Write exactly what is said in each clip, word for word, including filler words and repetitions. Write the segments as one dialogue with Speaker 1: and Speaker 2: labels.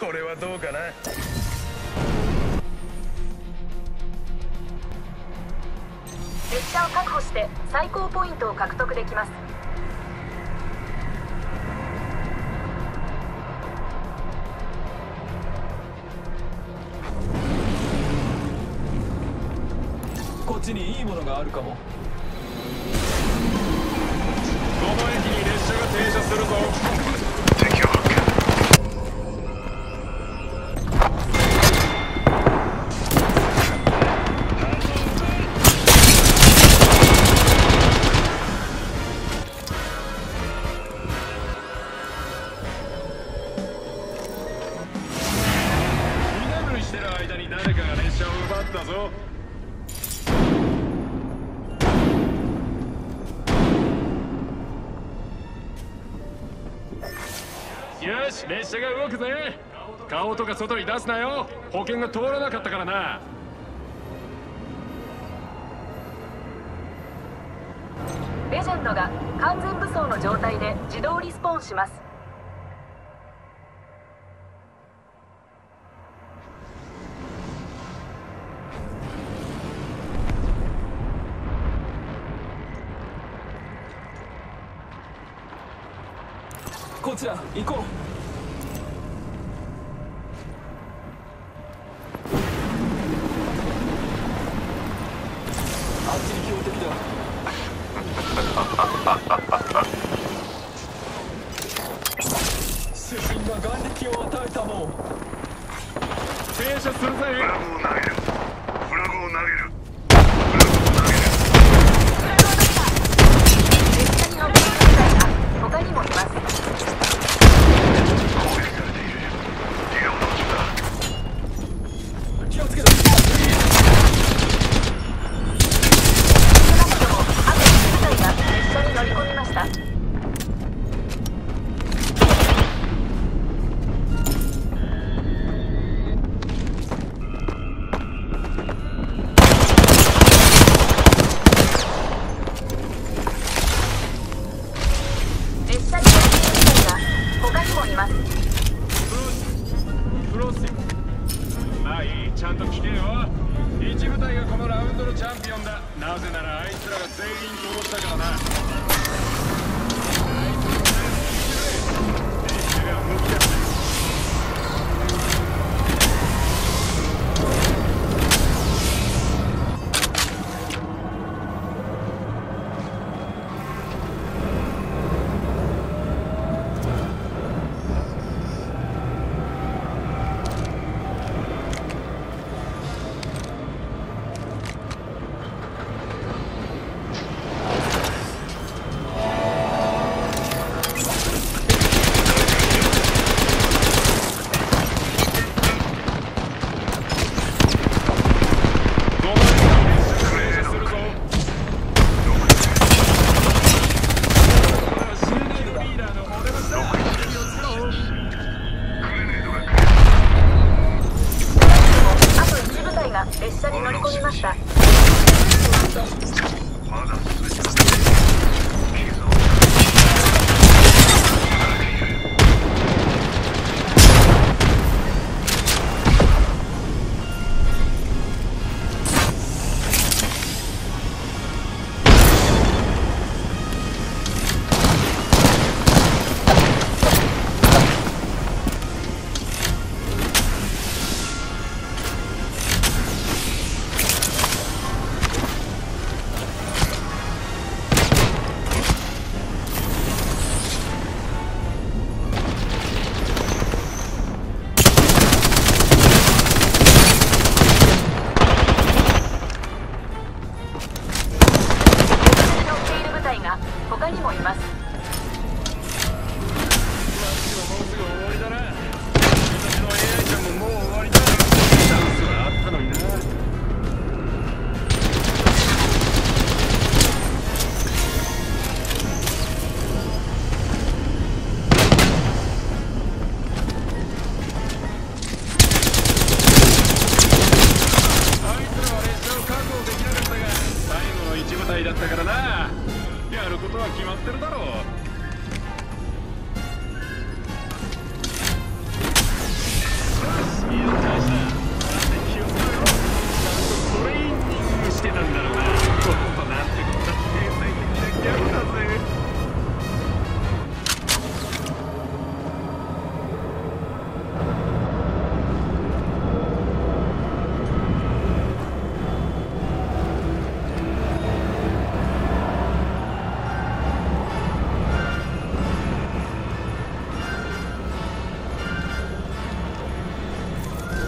Speaker 1: これはどうかな。
Speaker 2: 列車を確保して最高ポイントを獲得できます。
Speaker 3: こっちにいいものがあるかも。
Speaker 1: この駅に列車が停車するぞ。
Speaker 4: 敵を発見。
Speaker 1: 居眠りしてる間に誰かが列車を奪ったぞ。よし、列車が動くぜ。顔とか外に出すなよ。保険が通らなかったからな。
Speaker 2: レジェンドが完全武装の状態で自動リスポーンします。
Speaker 3: こちら行こう。あっちに標的だ。主人が眼力を与えたもん。
Speaker 1: 停車するぜ。
Speaker 4: フラグを投げる。フラグを投げる。
Speaker 2: 列車に乗っている部隊が他にもいます。
Speaker 4: 攻撃されている。リロード中だ。
Speaker 3: 気をつけろ。
Speaker 2: 少なくともあといち部隊が列車に乗り込みました。列車に乗っている部隊が他にもいます。
Speaker 1: クロス。まあいい、ちゃんと聞けよ。一部隊がこのラウンドのチャンピオンだ。なぜならあいつらが全員殺したからな。列車が動き出す。
Speaker 2: 列車に乗り込みました。
Speaker 4: まだ全ての傷を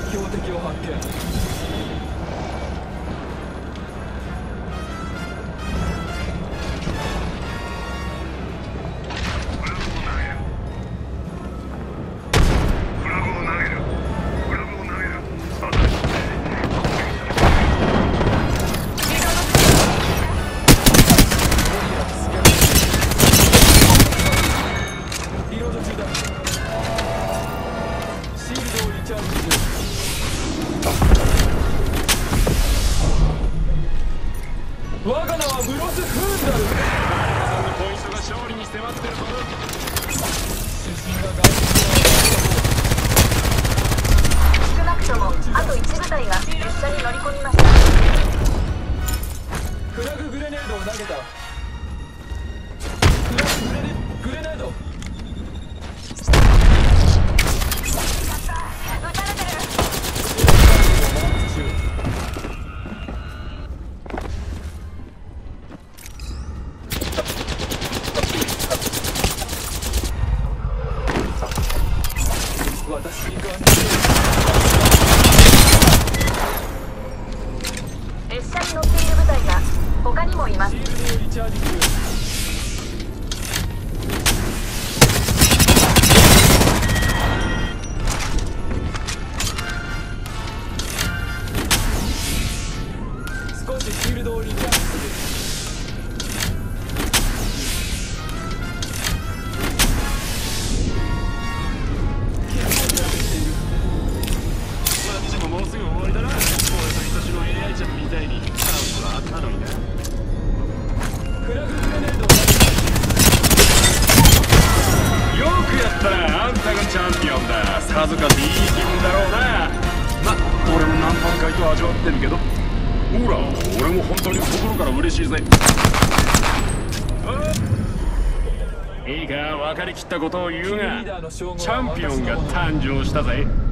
Speaker 3: 標的を発見。
Speaker 4: フラグを投げる。フラグを投げる。フラグを投げる。当たり前。
Speaker 3: リロード中だ。シールドをリチャージする。我が名はブロス・フーンダル。
Speaker 1: そのポイントが勝利に迫ってるぞ。
Speaker 3: 主審が外出
Speaker 2: 少なくともあといち部隊が列車に乗り込みました。
Speaker 3: フラググレネードを投げた。フラググレネグレネード。
Speaker 2: 撃たれてる。
Speaker 3: マーク中。私が
Speaker 2: 列車に乗っている部隊が他にもいます。
Speaker 3: シールドをリチャージする。少しシールドをリチャージする。傷を手当てしている。
Speaker 1: こっちももうすぐ終わりだな。俺と愛しの エーアイ ちゃんみたいにチャンスはあったのにな。
Speaker 3: フラググレネードを投げ
Speaker 1: よくやったな。あんたがチャンピオンだ。さぞかしいい気分だろうな。ま、俺も何万回と味わってるけど、ほら俺も本当に心から嬉しいぜ。いいか、分かりきったことを言うが、チャンピオンが誕生したぜ。